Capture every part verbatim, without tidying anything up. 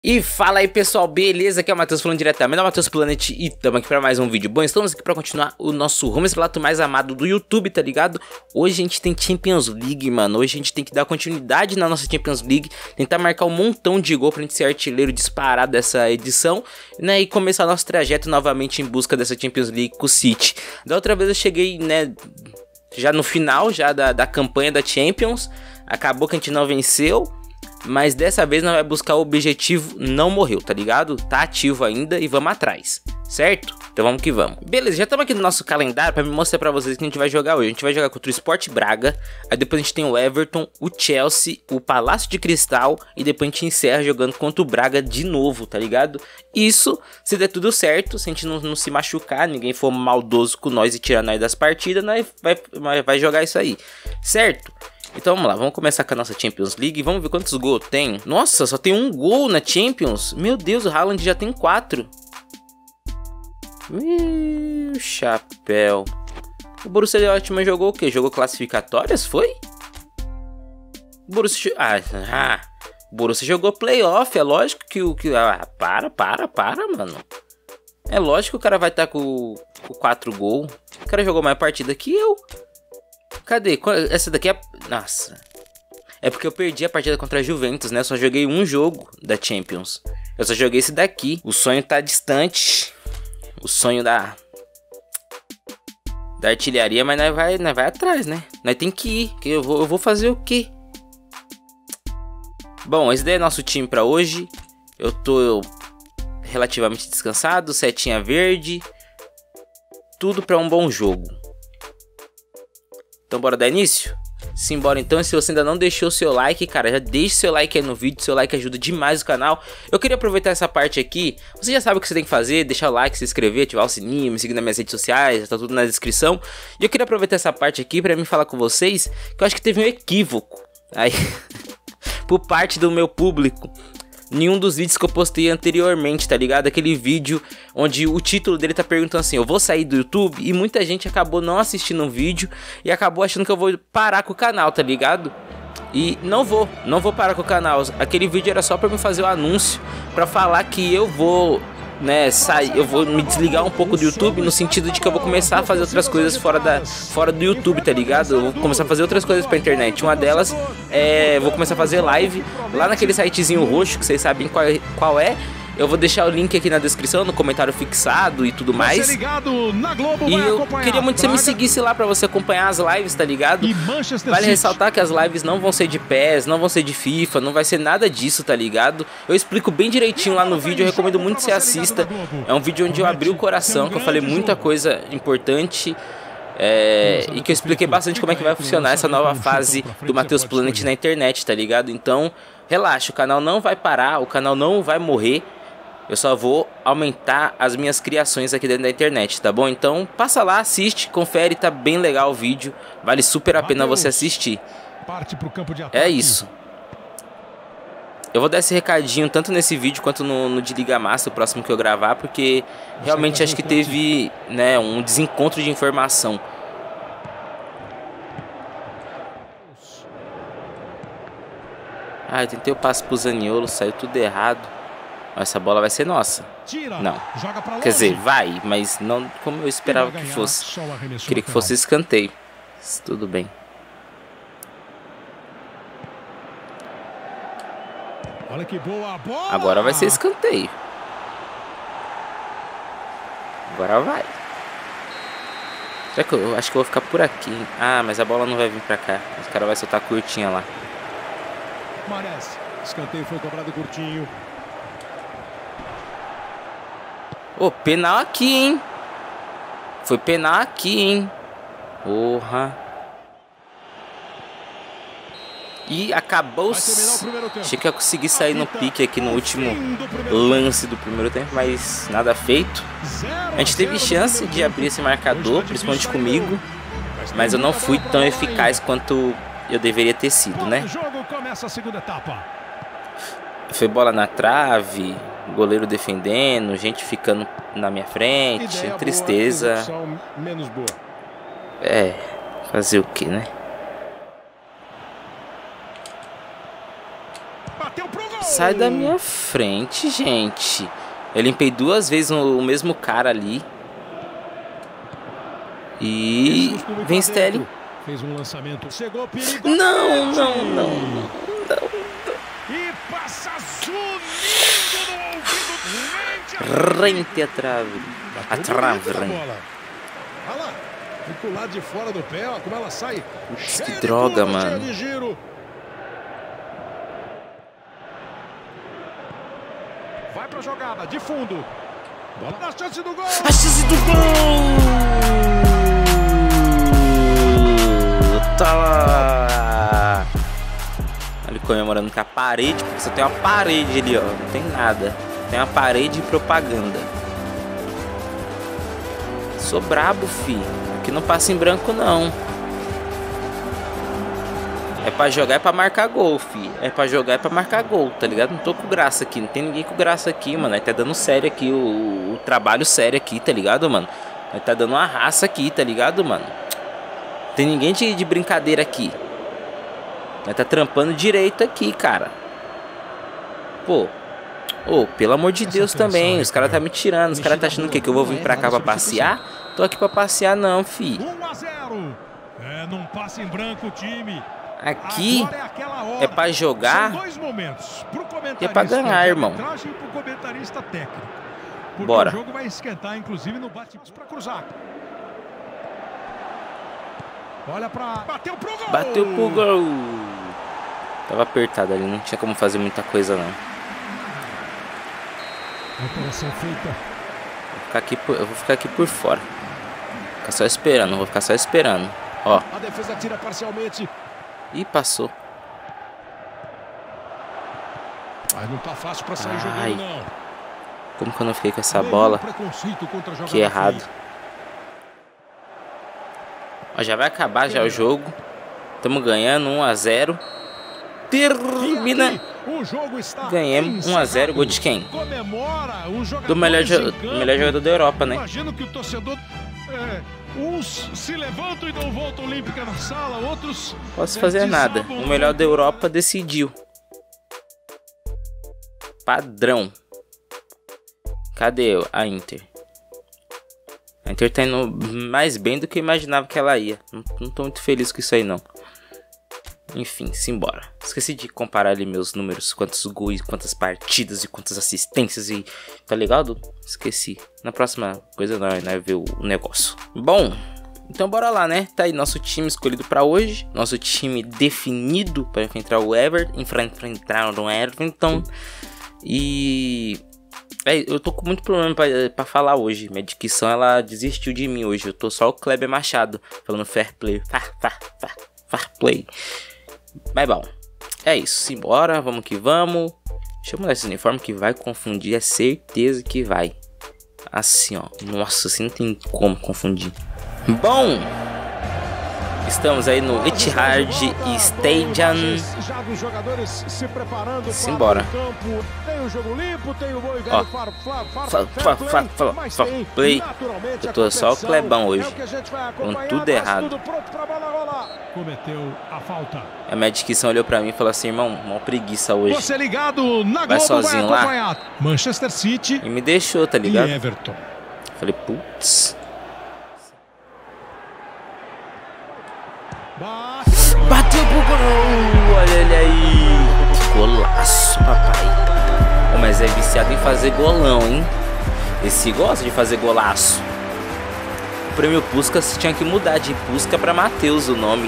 E fala aí pessoal, beleza? Aqui é o Matheus falando diretamente da Matheus Planet e estamos aqui para mais um vídeo. Bom, estamos aqui para continuar o nosso rumo esse relato mais amado do YouTube, tá ligado? Hoje a gente tem Champions League, mano. Hoje a gente tem que dar continuidade na nossa Champions League, tentar marcar um montão de gol pra gente ser artilheiro disparado dessa edição, né? E começar nosso trajeto novamente em busca dessa Champions League com o City. Da outra vez eu cheguei, né, já no final já da, da campanha da Champions. Acabou que a gente não venceu, mas dessa vez nós vai buscar o objetivo não morreu, tá ligado? Tá ativo ainda e vamos atrás, certo? Então vamos que vamos. Beleza, já estamos aqui no nosso calendário para me mostrar para vocês que a gente vai jogar hoje. A gente vai jogar contra o Sport Braga, aí depois a gente tem o Everton, o Chelsea, o Palácio de Cristal e depois a gente encerra jogando contra o Braga de novo, tá ligado? Isso, se der tudo certo, se a gente não, não se machucar, ninguém for maldoso com nós e tirar nós das partidas, nós vai, vai, vai jogar isso aí, certo? Então vamos lá, vamos começar com a nossa Champions League. Vamos ver quantos gols tem. Nossa, só tem um gol na Champions. Meu Deus, o Haaland já tem quatro. Meu chapéu. O Borussia Dortmund jogou o quê? Jogou classificatórias, foi? O Borussia... Ah, ah, o Borussia jogou playoff. É lógico que o... Que... Ah, para, para, para, mano. É lógico que o cara vai estar com, com quatro gols. O cara jogou mais partida que eu. Cadê? Essa daqui é... Nossa. É porque eu perdi a partida contra a Juventus, né? Eu só joguei um jogo da Champions. Eu só joguei esse daqui. O sonho tá distante. O sonho da... Da artilharia, mas nós vai, nós vai atrás, né? Nós tem que ir. Que eu, vou, eu vou fazer o quê? Bom, esse daí é nosso time pra hoje. Eu tô relativamente descansado. Setinha verde. Tudo pra um bom jogo. Então bora dar início? Simbora então, e se você ainda não deixou o seu like, cara, já deixe seu like aí no vídeo, seu like ajuda demais o canal. Eu queria aproveitar essa parte aqui, você já sabe o que você tem que fazer, deixar o like, se inscrever, ativar o sininho, me seguir nas minhas redes sociais, tá tudo na descrição. E eu queria aproveitar essa parte aqui pra me falar com vocês, que eu acho que teve um equívoco aí, por parte do meu público. Nenhum dos vídeos que eu postei anteriormente, tá ligado? Aquele vídeo onde o título dele tá perguntando assim, eu vou sair do YouTube? E muita gente acabou não assistindo o vídeo e acabou achando que eu vou parar com o canal, tá ligado? E não vou, não vou parar com o canal. Aquele vídeo era só pra me fazer o anúncio, pra falar que eu vou, né, sair, eu vou me desligar um pouco do YouTube, no sentido de que eu vou começar a fazer outras coisas fora, da, fora do YouTube, tá ligado? Eu vou começar a fazer outras coisas pra internet. Uma delas é, vou começar a fazer live lá naquele sitezinho roxo, que vocês sabem qual, qual é. Eu vou deixar o link aqui na descrição, no comentário fixado e tudo mais. E eu queria muito que você me seguisse lá pra você acompanhar as lives, tá ligado? Vale ressaltar que as lives não vão ser de P E S, não vão ser de FIFA, não vai ser nada disso, tá ligado? Eu explico bem direitinho lá no vídeo, eu recomendo muito que você assista. É um vídeo onde eu abri o coração, que eu falei muita coisa importante. É, e que eu expliquei bastante como é que vai funcionar essa nova fase do Matheus Planet na internet, tá ligado? Então, relaxa, o canal não vai parar, o canal não vai morrer. Eu só vou aumentar as minhas criações aqui dentro da internet, tá bom? Então passa lá, assiste, confere, tá bem legal o vídeo. Vale super a pena você assistir. É isso. Eu vou dar esse recadinho tanto nesse vídeo quanto no, no de Liga Massa, o próximo que eu gravar, porque realmente acho que teve, né, um desencontro de informação. Ah, eu tentei o passe pro Zaniolo, saiu tudo errado. Essa bola vai ser nossa. Não. Quer dizer, vai, mas não como eu esperava que fosse. Queria que fosse escanteio. Mas tudo bem. Agora vai ser escanteio. Agora vai. Será que eu, eu acho que eu vou ficar por aqui? Ah, mas a bola não vai vir pra cá. O cara vai soltar curtinha lá. Escanteio foi cobrado curtinho. Ô, oh, penal aqui, hein? Foi penal aqui, hein? Porra. E acabou. Achei que eu consegui sair no pique aqui no último lance do primeiro tempo, mas nada feito. A gente teve chance de abrir esse marcador, principalmente comigo, mas eu não fui tão eficaz quanto eu deveria ter sido, né? Foi bola na trave, goleiro defendendo, gente ficando na minha frente, tristeza. É, fazer o que, né? Sai da minha frente, gente. Eu limpei duas vezes o mesmo cara ali. E vem Sterling. Fez um lançamento. Chegou perigo. Não, não, não, não, não. E passa zunindo no ouvido. Rente a trave. A trave, rente. Olha lá. Fica o lado de fora do pé, ó, como ela sai. Putz, que droga, mano. Vai pra jogada, de fundo. Bola na chance do gol. A chance do gol. Tá lá. Ali comemorando com a parede, porque só tem uma parede ali, ó. Não tem nada. Tem uma parede de propaganda. Sou brabo, fi. Aqui não passa em branco, não. É pra jogar, é pra marcar gol, fi. É pra jogar, é pra marcar gol, tá ligado? Não tô com graça aqui. Não tem ninguém com graça aqui, mano. Aí tá dando sério aqui, o, o trabalho sério aqui, tá ligado, mano? Aí tá dando uma raça aqui, tá ligado, mano? Tem ninguém de, de brincadeira aqui. Aí tá trampando direito aqui, cara. Pô. Ô, oh, pelo amor de Deus também. Os caras tá me tirando. Os caras tá achando o quê? Que eu vou vir pra cá pra passear? Tô aqui pra passear não, fi. um a zero. É, não passa em branco o time. Aqui é pra jogar e é pra ganhar, irmão. Bora. O jogo vai esquentar, inclusive no bate para cruzar. Olha pra bateu pro gol. Bateu pro gol. Tava apertado ali, não tinha como fazer muita coisa não. Operação feita. Vou ficar aqui por, eu vou ficar aqui por fora. Vou ficar só esperando, vou ficar só esperando. Ó. A defesa tira parcialmente. Ih, passou. Mas não tá fácil pra sair Ai. jogando, não. Como que eu não fiquei com essa bola? Que errado. Ó, já vai acabar já o jogo. Estamos ganhando um a zero. Termina. Ganhamos um a zero. Gol de quem? Do melhor, do melhor jogador da Europa, né? Imagino que o torcedor... É, uns se levantam e dão volta olímpica na sala, outros... Posso fazer nada. O melhor da Europa decidiu. Padrão. Cadê a Inter? A Inter tá indo mais bem do que eu imaginava que ela ia. Não, não tô muito feliz com isso aí, não. Enfim, simbora. Esqueci de comparar ali meus números. Quantos gols, quantas partidas e quantas assistências e... Tá ligado? Esqueci. Na próxima coisa nós vai ver o negócio. Bom, então bora lá, né? Tá aí nosso time escolhido pra hoje. Nosso time definido pra enfrentar o Everton. Enfrentar o Everton. E... É, eu tô com muito problema pra, pra falar hoje. Minha dicção, ela desistiu de mim hoje. Eu tô só o Kleber Machado falando fair play. Fair, fair, fair, fair play. Mas bom, é isso. Simbora, vamos que vamos. Deixa eu mudar esse uniforme que vai confundir. É certeza que vai. Assim, ó. Nossa, assim não tem como confundir. Bom, estamos aí no Etihad Stadium. Simbora. Ó, play. Eu tô só o Clebão hoje. Com tudo errado. A minha dicção olhou pra mim e falou assim: irmão, mó preguiça hoje. Vai sozinho lá. Manchester City. E me deixou, tá ligado? Everton. Falei, putz. Bateu pro gol. Olha ele aí. Golaço, papai. Oh, mas é viciado em fazer golão, hein? Esse gosta de fazer golaço. O prêmio Puskás tinha que mudar de Puskas pra Matheus o nome.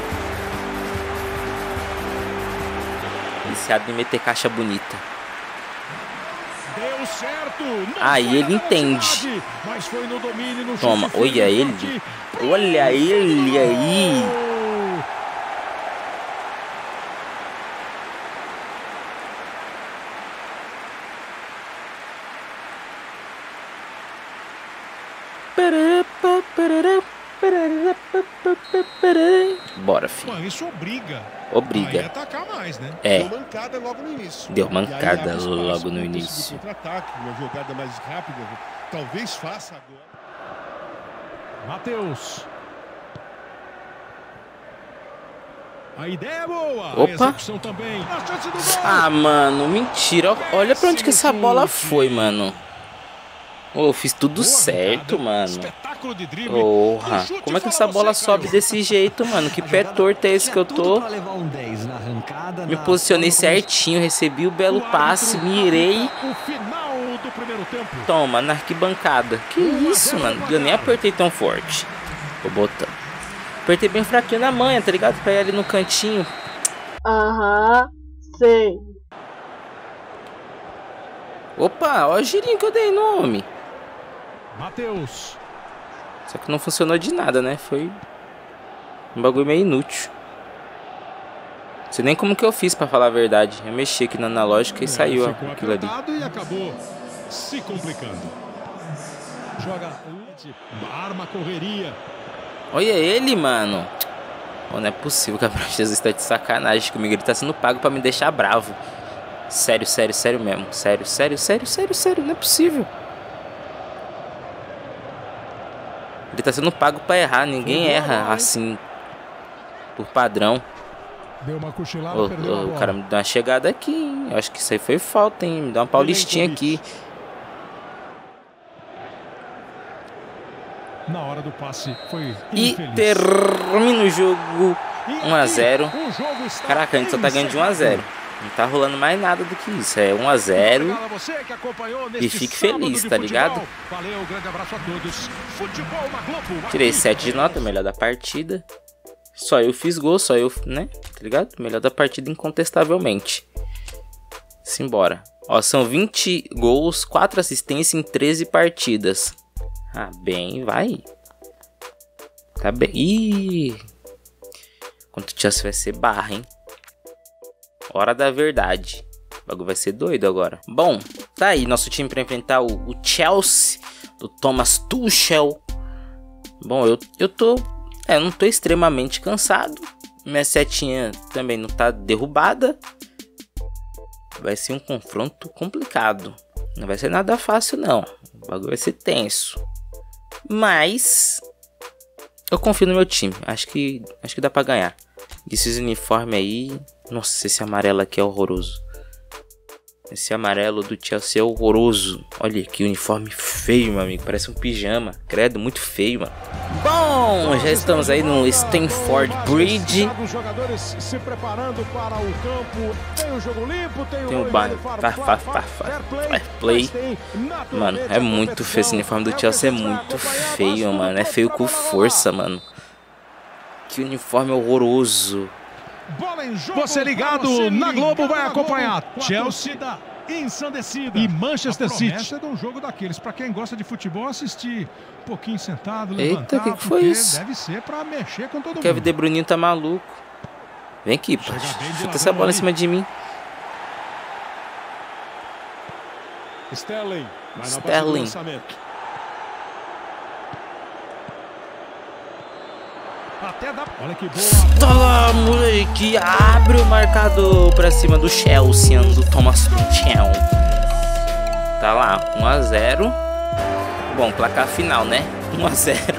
Viciado em meter caixa bonita. Deu certo. Aí ele entende. Mas foi no domínio, no Toma, olha ele. Olha ele aí. Bora, filho. Mano, isso obriga. Obriga. A atacar mais, né? É. Deu mancada logo no início. Deu mancada logo no início. Contra-ataque, uma jogada mais rápida. Talvez faça agora. Matheus. A ideia é boa. Opa. A execução também. A chance do gol. Ah, mano, mentira. Olha pra onde que essa bola foi, mano. Oh, eu fiz tudo certo, mano. Porra, como é que essa bola sobe desse jeito, mano? Que pé torto é esse que eu tô? Me posicionei certinho, recebi o belo passe, mirei. Toma, na arquibancada. Que isso, mano? Eu nem apertei tão forte. Tô botando. Apertei bem fraquinho na manha, tá ligado? Pra ir ali no cantinho. Aham, sei. Opa, ó o girinho que eu dei no homem. Matheus. Só que não funcionou de nada, né? Foi um bagulho meio inútil. Não sei nem como que eu fiz, pra falar a verdade. Eu mexi aqui na analógica e é, saiu ó, aquilo ali. E acabou se complicando. Joga, arma, correria. Olha ele, mano. Oh, não é possível que a Jesus está de sacanagem comigo. Ele tá sendo pago pra me deixar bravo. Sério, sério, sério mesmo. Sério, sério, sério, sério, sério. Não é possível. Ele tá sendo pago pra errar. Ninguém erra assim por padrão. Deu uma cochilada, oh, oh, o cara me deu uma chegada aqui, hein? Eu acho que isso aí foi falta, hein? Me dá uma paulistinha aqui. Na hora do passe foi e termina o jogo um a zero. Caraca, a gente só tá ganhando de um a zero. Não tá rolando mais nada do que isso. É um a zero. E fique feliz, tá ligado? Tirei sete de nota, melhor da partida. Só eu fiz gol, só eu, né? Tá ligado? Melhor da partida incontestavelmente. Simbora. Ó, são vinte gols, quatro assistências em treze partidas. Ah, bem, vai. Tá bem. Ih. Quanto chance vai ser barra, hein? Hora da verdade. O bagulho vai ser doido agora. Bom, tá aí nosso time pra enfrentar o, o Chelsea do Thomas Tuchel. Bom, eu, eu tô... É, eu não tô extremamente cansado. Minha setinha também não tá derrubada. Vai ser um confronto complicado. Não vai ser nada fácil, não. O bagulho vai ser tenso. Mas eu confio no meu time. Acho que, acho que dá pra ganhar. Esses uniformes aí... Nossa, esse amarelo aqui é horroroso. Esse amarelo do Chelsea é horroroso. Olha que uniforme feio, meu amigo. Parece um pijama. Credo, muito feio, mano. Bom, já estamos aí no Stamford Bridge. Tem o banner. Fair play. Mano, é muito feio. Esse uniforme do Chelsea é muito feio, mano. É feio com força, mano. Que uniforme horroroso. Você ligado na Globo vai acompanhar Chelsea ensandecida e Manchester City. Essa é de um jogo daqueles para quem gosta de futebol assistir um pouquinho sentado, levantar. Eita, que que foi isso? Deve ser para mexer com todo mundo. Kevin De Bruyne tá maluco. Vem aqui, pô. Chuta essa bola em cima de mim. Sterling. Sterling. Até dá... Olha que boa. Tá lá, moleque. Abre o marcador pra cima do Chelsea, do Thomas Tuchel. Tá lá, um a zero. Bom, placar final, né? um a zero.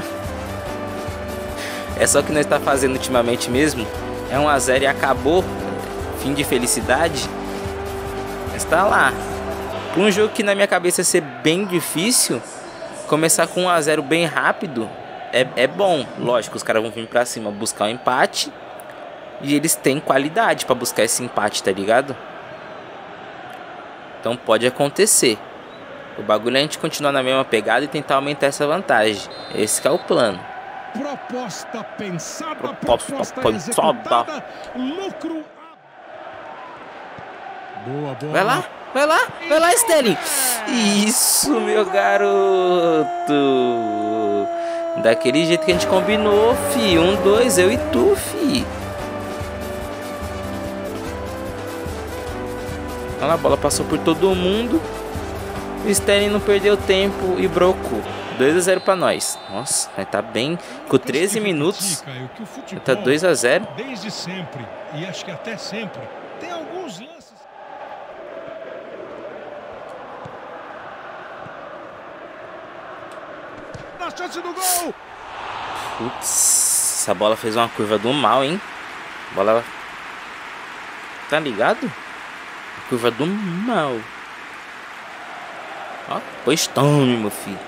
É só o que nós tá fazendo ultimamente mesmo. É um a zero e acabou. Fim de felicidade. Mas tá lá. Pra um jogo que na minha cabeça ia ser bem difícil, começar com um a zero bem rápido. É, é bom, lógico, os caras vão vir pra cima buscar um empate. E eles têm qualidade pra buscar esse empate, tá ligado? Então pode acontecer. O bagulho é a gente continuar na mesma pegada e tentar aumentar essa vantagem. Esse que é o plano. Proposta pensada, proposta, proposta pensada. Lucro. Boa, boa. Vai lá, vai lá, vai lá, Sterling. Isso, meu garoto. Daquele jeito que a gente combinou, fi. Um, dois, eu e tu, fi. Olha lá, a bola passou por todo mundo. O Sterling não perdeu tempo e brocou. dois a zero pra nós. Nossa, tá bem. Com treze minutos, tá dois a zero. Desde sempre, e acho que até sempre, tem alguns lances. Na chance do gol. Putz, essa bola fez uma curva do mal, hein? Bola... Tá ligado? Curva do mal. Ó, pois tome, meu filho.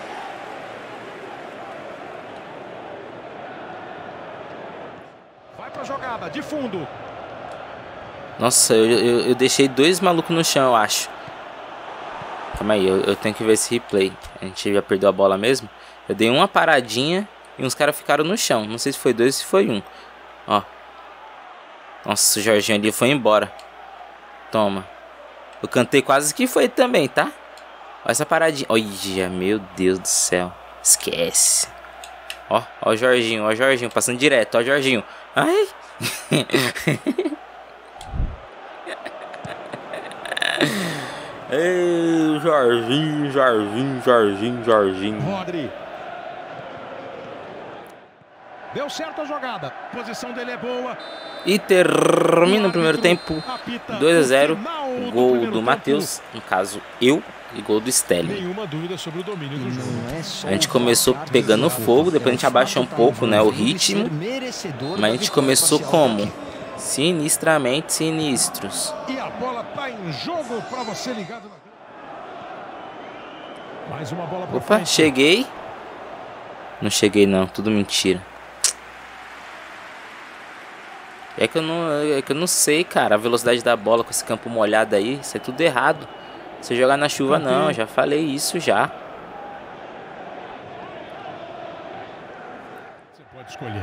Vai pra jogada, de fundo. Nossa, eu, eu, eu deixei dois malucos no chão, eu acho. Calma aí, eu, eu tenho que ver esse replay. A gente já perdeu a bola mesmo. Eu dei uma paradinha e uns caras ficaram no chão. Não sei se foi dois ou se foi um. Ó. Nossa, o Jorginho ali foi embora. Toma. Eu cantei quase que foi também, tá? Olha essa paradinha. Olha, meu Deus do céu. Esquece. Ó, ó o Jorginho, ó o Jorginho. Passando direto, ó o Jorginho. Ai. Ei, Jorginho, Jorginho, Jorginho, Jorginho. Rodri. Deu certo a jogada. A posição dele é boa. E termina o primeiro tempo dois a zero. Gol do Matheus, no caso eu, e gol do Stelling. Nenhuma dúvida sobre o domínio do jogo. A gente começou pegando fogo, depois a gente abaixou um pouco, né, o ritmo. Mas a gente começou como? Sinistramente sinistros. E a bola tá em jogo para você ligado na... Mais uma bola pra Opa, frente. cheguei. Não cheguei não, tudo mentira. É que eu não, é que eu não sei, cara, a velocidade da bola com esse campo molhado aí, isso é tudo errado. Você jogar na chuva não, já falei isso já. Você pode escolher.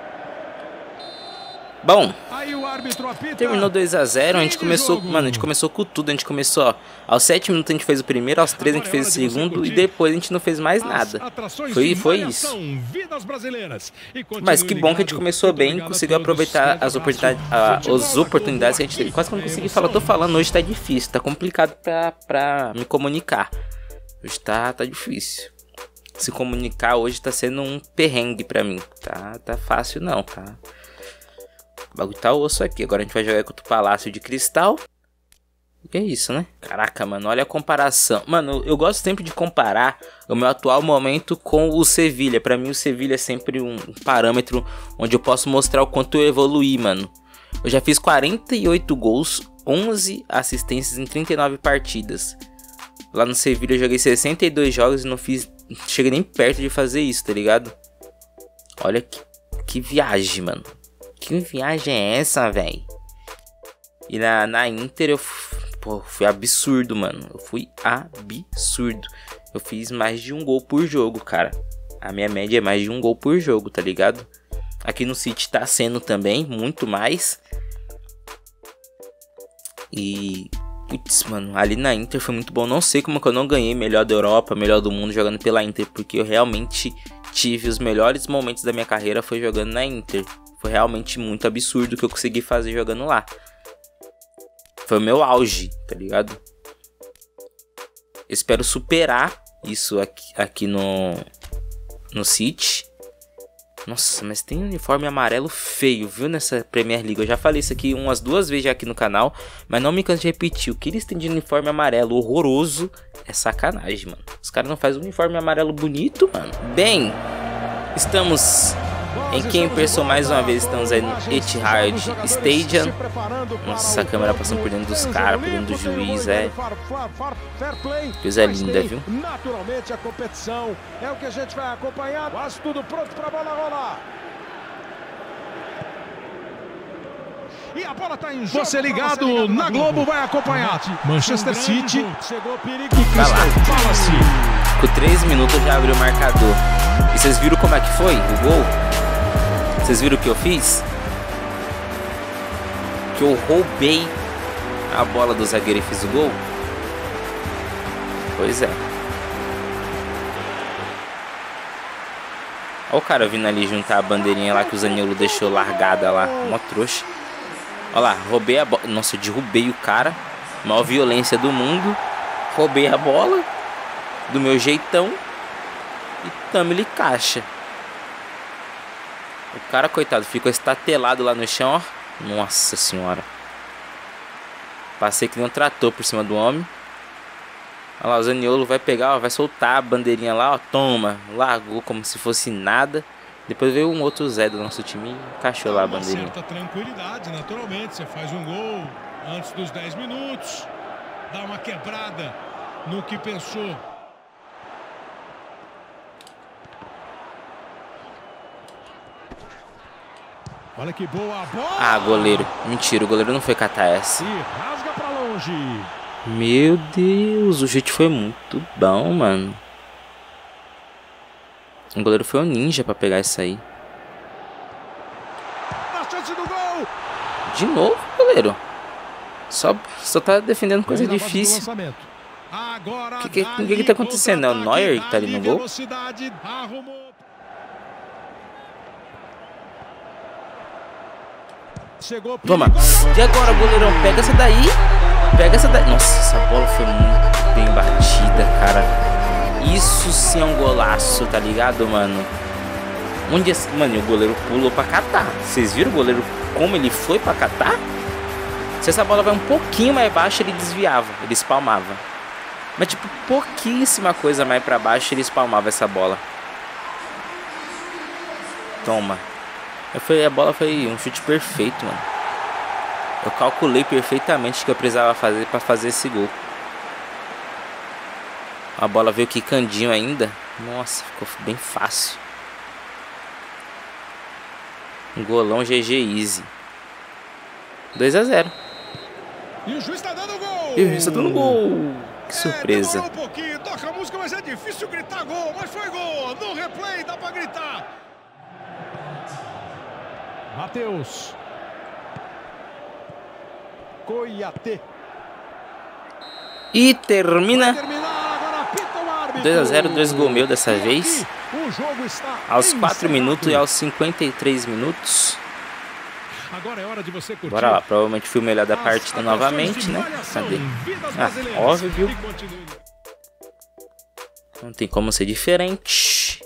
Bom, Aí o árbitro apita. terminou dois a zero, a gente começou, mano, a gente começou com tudo, a gente começou, ó, aos sete minutos a gente fez o primeiro, aos três a gente fez o segundo e depois a gente não fez mais nada. Foi, foi isso. Mas que bom que a gente começou bem, conseguiu aproveitar as oportunidades, ah, as oportunidades que a gente teve. Quase que eu não consegui falar, eu tô falando, hoje tá difícil, tá complicado pra, pra me comunicar. Hoje tá, tá difícil. Se comunicar hoje tá sendo um perrengue pra mim, tá, tá fácil não, tá. O bagulho tá osso aqui. Agora a gente vai jogar contra o Palácio de Cristal. E é isso, né? Caraca, mano, olha a comparação. Mano, eu gosto sempre de comparar o meu atual momento com o Sevilha. Pra mim o Sevilha é sempre um parâmetro onde eu posso mostrar o quanto eu evoluí, mano. Eu já fiz quarenta e oito gols, onze assistências em trinta e nove partidas. Lá no Sevilha eu joguei sessenta e dois jogos e não fiz... Não cheguei nem perto de fazer isso, tá ligado? Olha que, que viagem, mano. Que viagem é essa, velho? E na, na Inter eu pô, fui absurdo, mano. Eu fui absurdo. Eu fiz mais de um gol por jogo, cara. A minha média é mais de um gol por jogo, tá ligado? Aqui no City tá sendo também, muito mais. E... Putz, mano, ali na Inter foi muito bom. Não sei como que eu não ganhei melhor da Europa, melhor do mundo jogando pela Inter. Porque eu realmente tive os melhores momentos da minha carreira foi jogando na Inter. Foi realmente muito absurdo o que eu consegui fazer jogando lá. Foi o meu auge, tá ligado? Eu espero superar isso aqui, aqui no, no City. Nossa, mas tem um uniforme amarelo feio, viu, nessa Premier League. Eu já falei isso aqui umas duas vezes já aqui no canal, mas não me canso de repetir. O que eles têm de uniforme amarelo horroroso é sacanagem, mano. Os caras não fazem um uniforme amarelo bonito, mano. Bem, estamos... Em Kempston, mais uma vez, estamos aí no Etihad Stadium. Nossa, a câmera passando por dentro dos caras, por dentro do juiz, é. Coisa linda, viu? Naturalmente a competição é o que a gente vai acompanhar. Quase tudo pronto para a bola rolar. E a bola tá em jogo. Você ligado, você ligado na Globo vai acompanhar. Manchester City. Chegou perigo. Tá lá. Com três minutos já abriu o marcador. E vocês viram como é que foi o gol? Vocês viram o que eu fiz? Que eu roubei a bola do zagueiro e fiz o gol? Pois é. Olha o cara vindo ali juntar a bandeirinha lá que o Zaniolo deixou largada lá. Mó trouxa. Olha lá, roubei a bola. Nossa, eu derrubei o cara. Maior violência do mundo. Roubei a bola. Do meu jeitão. E tamo-lhe caixa. O cara, coitado, ficou estatelado lá no chão, ó. Nossa senhora. Passei que nem um trator por cima do homem. Olha lá, o Zaniolo vai pegar, ó, vai soltar a bandeirinha lá, ó. Toma, largou como se fosse nada. Depois veio um outro Zé do nosso time e encaixou lá a bandeirinha. Certa tranquilidade, naturalmente. Você faz um gol antes dos dez minutos. Dá uma quebrada no que pensou. Olha que boa bola. Ah, goleiro. Mentira, o goleiro não foi catar essa. E rasga pra longe. Meu Deus, o chute foi muito bom, mano. O goleiro foi um ninja pra pegar isso aí. A chance do gol. De novo, goleiro. Só, só tá defendendo coisa difícil. O que, que, que, que tá acontecendo? É o Neuer que tá ali no gol? Toma. E agora, goleirão? Pega essa daí. Pega essa daí. Nossa, essa bola foi muito bem batida, cara. Isso sim é um golaço, tá ligado, mano? Onde esse... Mano, o goleiro pulou pra catar. Vocês viram o goleiro como ele foi pra catar? Se essa bola vai um pouquinho mais baixo, ele desviava, ele espalmava. Mas tipo, pouquíssima coisa mais pra baixo, ele espalmava essa bola. Toma. Foi, a bola foi um chute perfeito, mano. Eu calculei perfeitamente o que eu precisava fazer pra fazer esse gol. A bola veio quicandinho ainda. Nossa, ficou bem fácil. Um golão G G Easy. dois a zero. E o juiz tá dando gol. E o juiz tá dando gol. Que surpresa. É, um pouquinho, toca a música, mas é difícil gritar gol. Mas foi gol. No replay dá pra gritar. Matheus. Coiate. E termina dois a zero, dois gols meu dessa vez. Aos quatro minutos e aos cinquenta e três minutos. Agora é hora de você curtir. Bora lá, provavelmente fui o melhor da partida novamente, né? Cadê? Ah, óbvio. Não tem como ser diferente.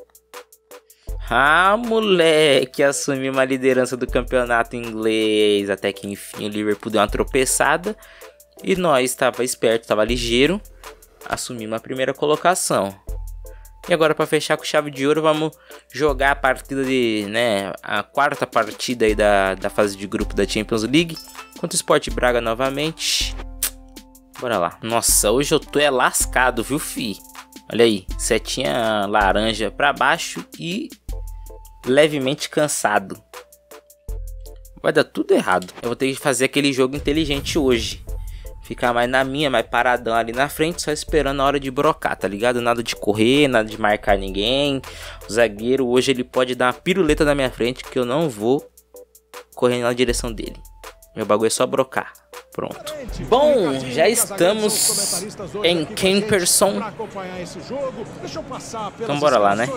Ah, moleque, assumiu uma liderança do campeonato inglês. Até que enfim o Liverpool deu uma tropeçada. E nós, estava esperto, estava ligeiro. Assumimos a primeira colocação. E agora, para fechar com chave de ouro, vamos jogar a partida de, né, a quarta partida aí da, da fase de grupo da Champions League contra o Sport Braga novamente. Bora lá. Nossa, hoje eu tô é lascado, viu, fi? Olha aí, setinha laranja para baixo e levemente cansado. Vai dar tudo errado. Eu vou ter que fazer aquele jogo inteligente hoje. Ficar mais na minha, mais paradão ali na frente, só esperando a hora de brocar, tá ligado? Nada de correr, nada de marcar ninguém. O zagueiro hoje ele pode dar uma piruleta na minha frente que eu não vou correr na direção dele. Meu bagulho é só brocar. Pronto. Bom, já estamos em Camperson. Então bora lá, né?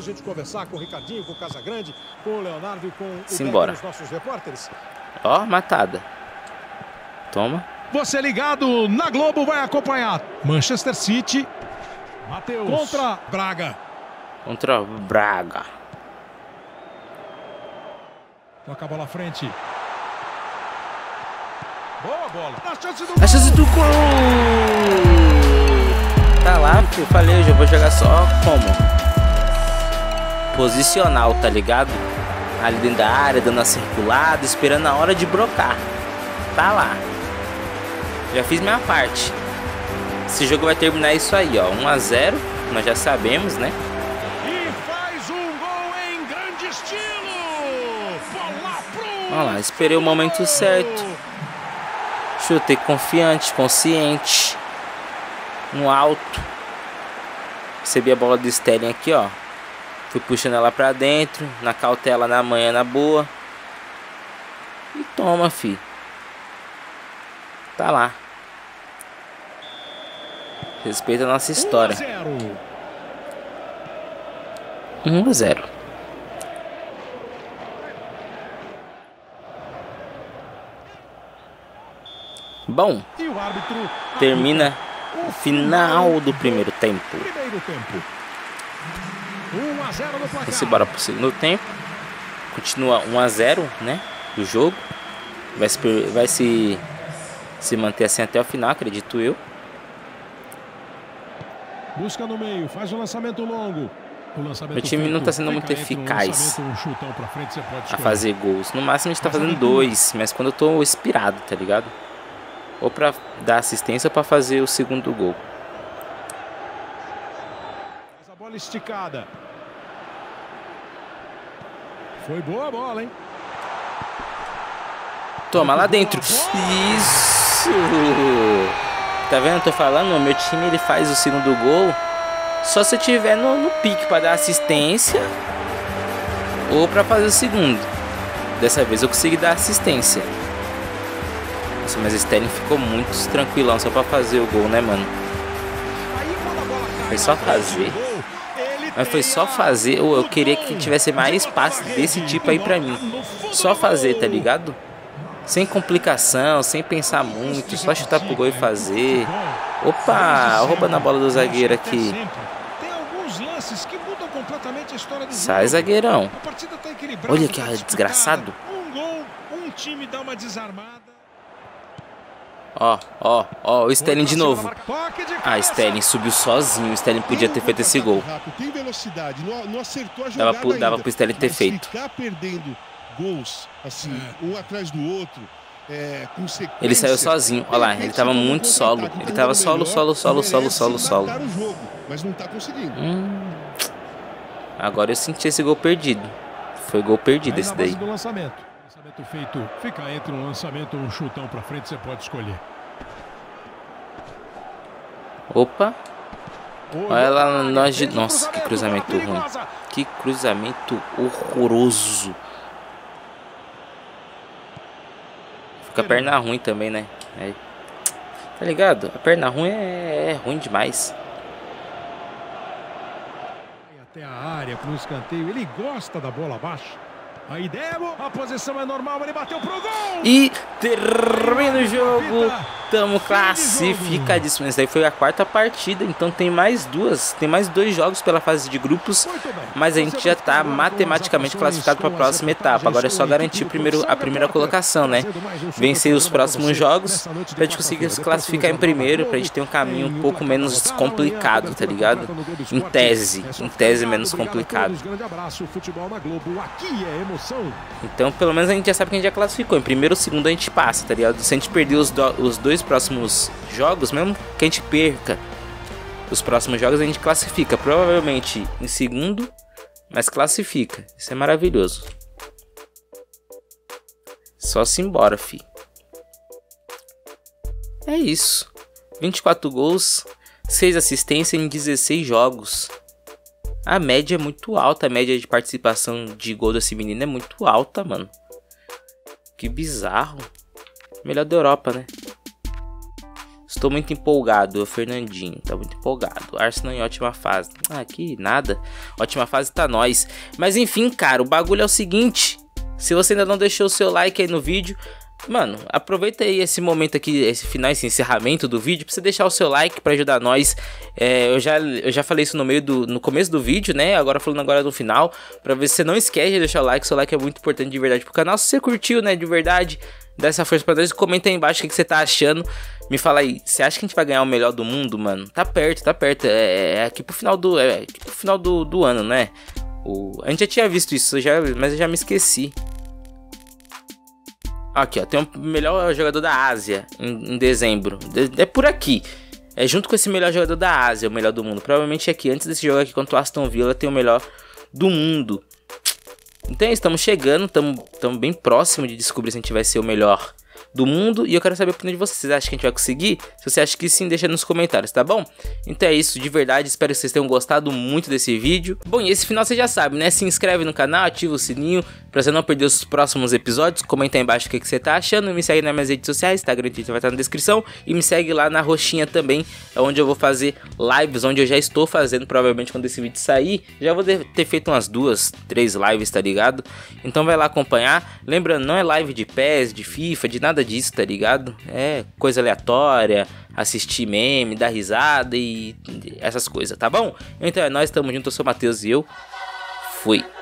Simbora. Ó, matada. Toma. Você ligado na Globo vai acompanhar Manchester City. Matheus contra Braga. Contra Braga. Toca a bola à frente. Boa bola. A chance do gol. A chance do gol. Tá lá, eu falei, eu já vou jogar só como? Posicional, tá ligado? Ali dentro da área, dando a circulada, esperando a hora de brocar. Tá lá. Já fiz minha parte. Esse jogo vai terminar isso aí, ó. um a zero, nós já sabemos, né? E faz um gol em grande estilo. Bola pro... Olha lá, esperei o momento certo. Chutei confiante, consciente. No alto. Recebi a bola do Sterling aqui, ó. Fui puxando ela pra dentro. Na cautela, na manhã, na boa. E toma, fi. Tá lá. Respeita a nossa história. um a zero. Bom, termina o final do primeiro tempo. Vamos embora pro segundo tempo. Continua um a zero, né? Do jogo. Vai se, vai se, se manter assim até o final, acredito eu. Busca no meio, faz um lançamento longo. Meu time não tá sendo muito eficaz a fazer gols. No máximo a gente tá fazendo dois, mas quando eu tô inspirado, tá ligado? Ou pra dar assistência ou pra fazer o segundo gol. A bola esticada. Foi boa a bola, hein? Toma lá dentro. Isso! Tá vendo? Eu tô falando, o meu time ele faz o segundo gol só se eu tiver no, no pique pra dar assistência ou pra fazer o segundo. Dessa vez eu consegui dar assistência. Nossa, mas o Sterling ficou muito tranquilão só pra fazer o gol, né, mano? Foi só fazer. Mas foi só fazer. Ou eu queria que tivesse mais passes desse tipo aí pra mim. Só fazer, tá ligado? Sem complicação, sem pensar muito. Só chutar pro gol e fazer. Opa, roubando a bola do zagueiro aqui. Sai, zagueirão. Olha que desgraçado. Ó, ó, ó, o Sterling de novo. Ah, Sterling subiu sozinho. O Sterling podia ter feito esse gol. Dava pro, dava pro Sterling ter feito. Gols assim, um atrás do outro, é, com ele saiu sozinho, olha lá, ele tava muito solo. Ele tava solo, solo, solo, solo, solo, solo. Mas não tá conseguindo. Hum. Agora eu senti esse gol perdido. Foi gol perdido esse daí. Lançamento feito, fica entre um lançamento ou um chutão pra frente, você pode escolher. Opa. Olha lá nós de... Nossa, que cruzamento ruim. Que cruzamento horroroso. Fica a perna ruim também, né? É. Tá ligado? A perna ruim é, é ruim demais. Até a área pro escanteio. Ele gosta da bola abaixo. A ideia, a posição é normal, ele bateu pro gol! E termina o jogo. Tamo classificadíssimo. Essa daí foi a quarta partida, então tem mais duas, tem mais dois jogos pela fase de grupos, mas a gente já tá matematicamente classificado para a próxima etapa. Agora é só garantir primeiro a primeira colocação, né? Vencer os próximos jogos pra gente conseguir se classificar em primeiro, pra gente ter um caminho um pouco menos complicado, tá ligado? Em tese, em tese menos complicado. Então pelo menos a gente já sabe que a gente já classificou. Em primeiro ou segundo a gente passa, tá ligado? Se a gente perder os, do, os dois próximos jogos, mesmo que a gente perca os próximos jogos, a gente classifica. Provavelmente em segundo, mas classifica. Isso é maravilhoso. Só se embora, fi. É isso. vinte e quatro gols, seis assistências em dezesseis jogos. A média é muito alta. A média de participação de gol desse menino é muito alta, mano. Que bizarro. Melhor da Europa, né? Estou muito empolgado. O Fernandinho tá muito empolgado. Arsenal em ótima fase. Ah, que nada. Ótima fase tá nós. Mas enfim, cara, o bagulho é o seguinte. Se você ainda não deixou o seu like aí no vídeo, mano, aproveita aí esse momento aqui, esse final, esse encerramento do vídeo, pra você deixar o seu like pra ajudar nós. É, eu, já, eu já falei isso no meio do, no começo do vídeo, né? Agora falando agora no final, pra ver se você não esquece de deixar o like. Seu like é muito importante de verdade pro canal. Se você curtiu, né, de verdade, dá essa força pra nós. Comenta aí embaixo o que, que você tá achando. Me fala aí, você acha que a gente vai ganhar o melhor do mundo, mano? Tá perto, tá perto. É, é aqui pro final do, é aqui pro final do, do ano, né? O, a gente já tinha visto isso, já, mas eu já me esqueci. Aqui, ó, tem o melhor jogador da Ásia em, em dezembro. É por aqui. É junto com esse melhor jogador da Ásia, o melhor do mundo. Provavelmente aqui, antes desse jogo aqui contra o Aston Villa, tem o melhor do mundo. Então é isso, estamos chegando, estamos bem próximo de descobrir se a gente vai ser o melhor do mundo. E eu quero saber a opinião de vocês. Vocês acham que a gente vai conseguir? Se você acha que sim, deixa nos comentários, tá bom? Então é isso, de verdade, espero que vocês tenham gostado muito desse vídeo. Bom, e esse final você já sabe, né? Se inscreve no canal, ativa o sininho pra você não perder os próximos episódios. Comenta aí embaixo o que, que você tá achando. Me segue nas minhas redes sociais, Instagram e Twitter vai estar na descrição. E me segue lá na roxinha também, é onde eu vou fazer lives, onde eu já estou fazendo, provavelmente quando esse vídeo sair. Já vou ter feito umas duas, três lives, tá ligado? Então vai lá acompanhar. Lembrando, não é live de P E S, de FIFA, de nada disso, tá ligado? É coisa aleatória, assistir meme, dar risada e essas coisas, tá bom? Então é nóis, tamo junto, eu sou o Matheus e eu fui.